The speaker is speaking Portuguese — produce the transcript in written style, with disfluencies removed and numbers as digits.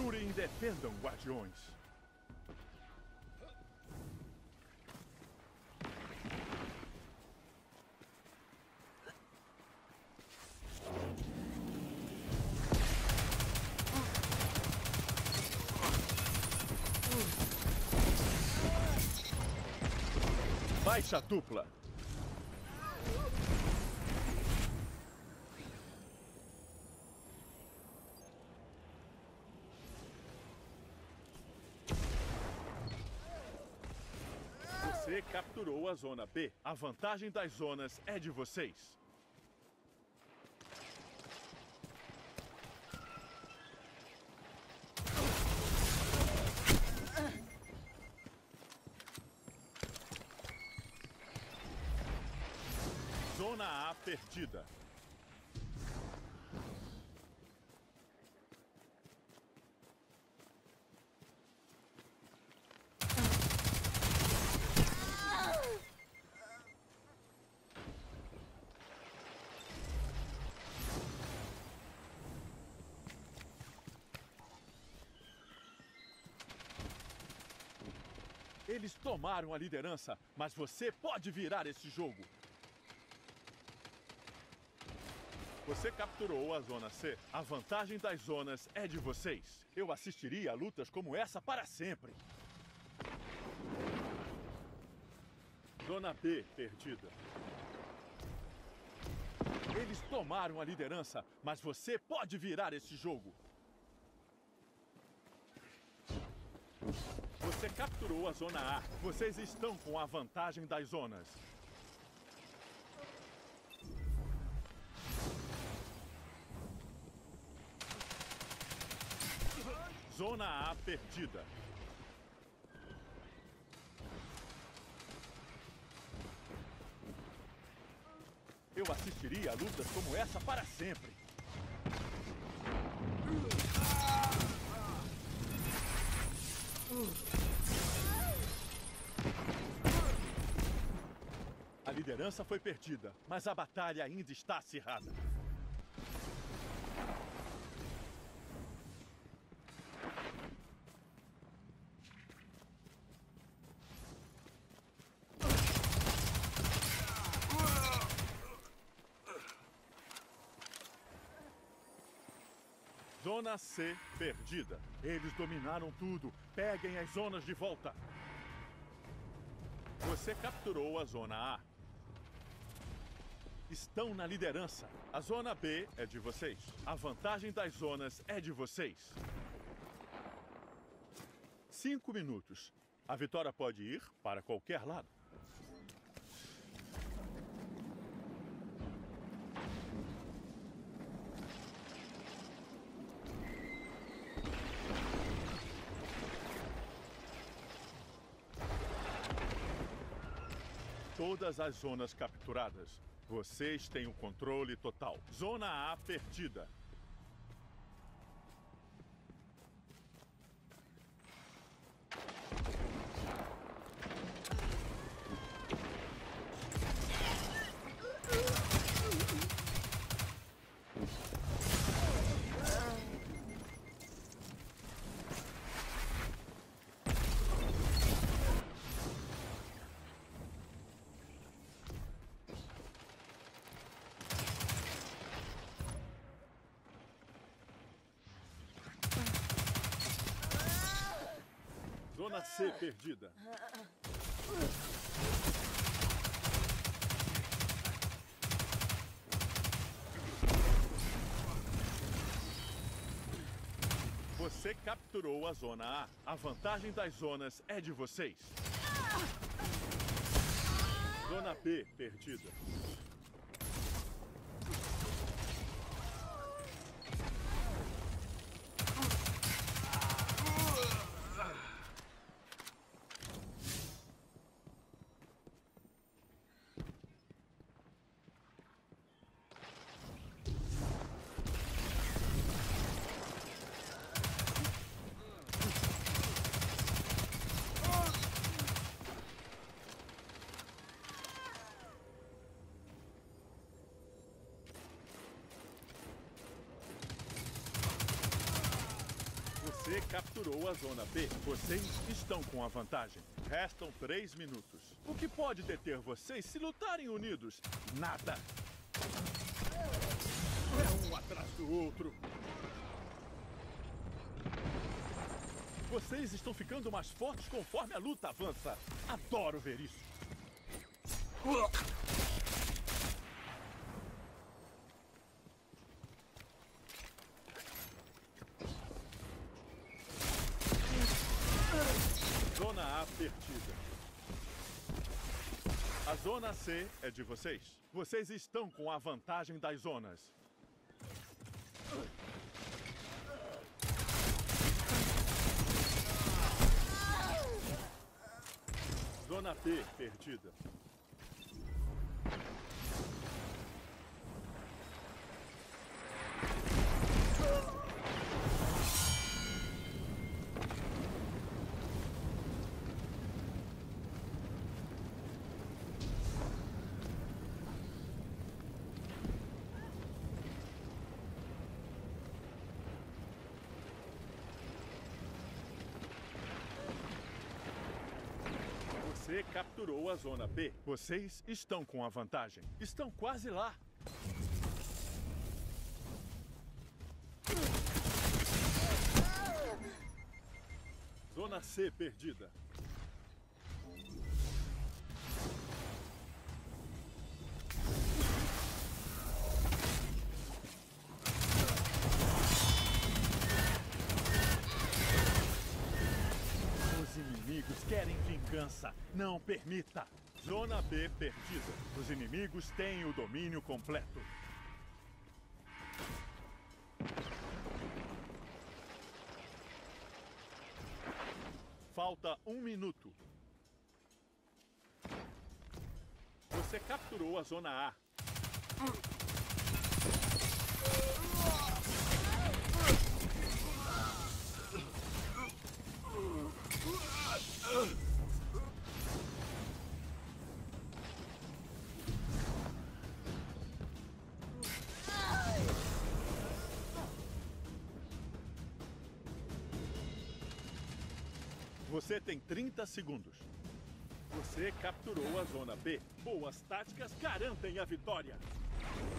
Capturem e defendam, guardiões. Baixa dupla. Você capturou a Zona B. A vantagem das zonas é de vocês. Zona A perdida. Eles tomaram a liderança, mas você pode virar esse jogo. Você capturou a Zona C. A vantagem das zonas é de vocês. Eu assistiria a lutas como essa para sempre. Zona B perdida. Eles tomaram a liderança, mas você pode virar esse jogo. Você capturou a Zona A. Vocês estão com a vantagem das zonas. Zona A perdida. Eu assistiria a lutas como essa para sempre. A liderança foi perdida, mas a batalha ainda está acirrada. Zona C perdida. Eles dominaram tudo. Peguem as zonas de volta. Você capturou a Zona A. Estão na liderança. A Zona B é de vocês. A vantagem das zonas é de vocês. 5 minutos. A vitória pode ir para qualquer lado. Todas as zonas capturadas. Vocês têm o controle total. Zona A perdida. Zona C perdida. Você capturou a Zona A. A vantagem das zonas é de vocês. Zona B perdida. Você capturou a zona B. Vocês estão com a vantagem. Restam 3 minutos. O que pode deter vocês se lutarem unidos? Nada. É um atrás do outro. Vocês estão ficando mais fortes conforme a luta avança. Adoro ver isso. Zona A perdida. A zona C é de vocês. Vocês estão com a vantagem das zonas. Zona B perdida. Você capturou a zona B. Vocês estão com a vantagem. Estão quase lá. Zona C perdida. Os inimigos querem vingança. Não permita. Zona B perdida. Os inimigos têm o domínio completo. Falta 1 minuto. Você capturou a zona A. Você tem 30 segundos. Você capturou a zona B. Boas táticas garantem a vitória.